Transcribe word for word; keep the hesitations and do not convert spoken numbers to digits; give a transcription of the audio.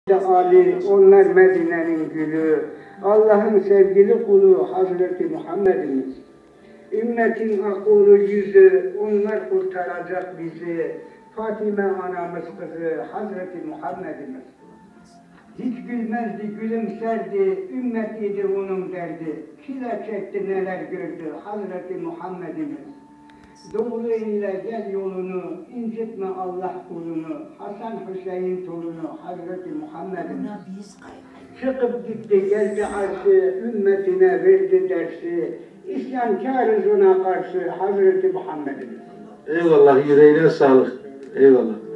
Ali, onlar Medine'nin gülü, Allah'ın sevgili kulu Hazreti Muhammed'imiz. Ümmetin akıllı yüzü, onlar kurtaracak bizi. Fatime anamız kızı Hazreti Muhammed'imiz. Hiç gülmezdi, gülümserdi, ümmetiydi onun derdi. Çile çekti, neler gördü Hazreti Muhammed'imiz. Doğru ile gel yolunu, incitme Allah kulunu, Hasan Hüseyin torunu Hazreti Muhammed'imiz. Çıkıp gitti, geldi arşı, ümmetine verdi dersi, isyankarız ona karşı Hazreti Muhammed'imiz. Eyvallah, yüreğine sağlık. Eyvallah.